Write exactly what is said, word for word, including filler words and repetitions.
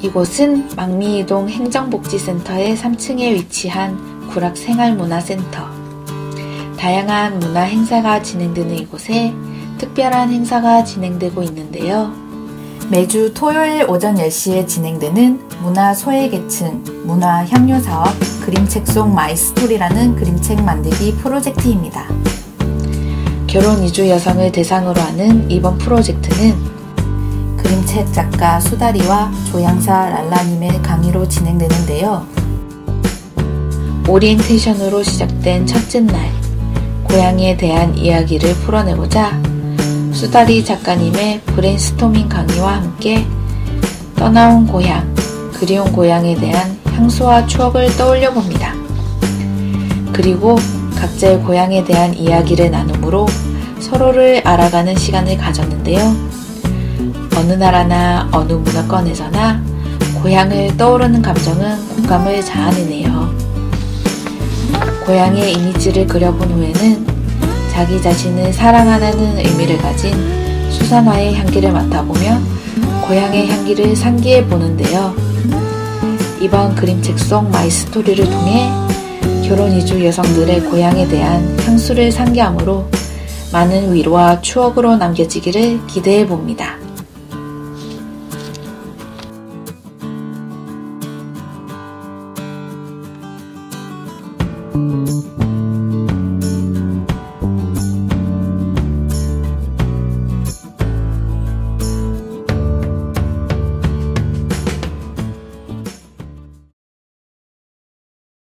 이곳은 망미이동 행정복지센터의 삼 층에 위치한 구락생활문화센터. 다양한 문화 행사가 진행되는 이곳에 특별한 행사가 진행되고 있는데요. 매주 토요일 오전 열 시에 진행되는 문화 소외계층 문화 향유 사업 그림책 속 마이스토리라는 그림책 만들기 프로젝트입니다. 결혼 이주 여성을 대상으로 하는 이번 프로젝트는 그림책 작가 수다리와 조향사 랄라님의 강의로 진행되는데요. 오리엔테이션으로 시작된 첫째 날, 고향에 대한 이야기를 풀어내고자 수다리 작가님의 브레인스토밍 강의와 함께 떠나온 고향, 그리운 고향에 대한 향수와 추억을 떠올려 봅니다. 그리고 각자의 고향에 대한 이야기를 나눔으로 서로를 알아가는 시간을 가졌는데요. 어느 나라나 어느 문화권에서나 고향을 떠오르는 감정은 공감을 자아내네요. 고향의 이미지를 그려본 후에는 자기 자신을 사랑하는 의미를 가진 수산화의 향기를 맡아보며 고향의 향기를 상기해 보는데요. 이번 그림책 속 마이스토리를 통해 결혼 이주 여성들의 고향에 대한 향수를 상기함으로 많은 위로와 추억으로 남겨지기를 기대해 봅니다.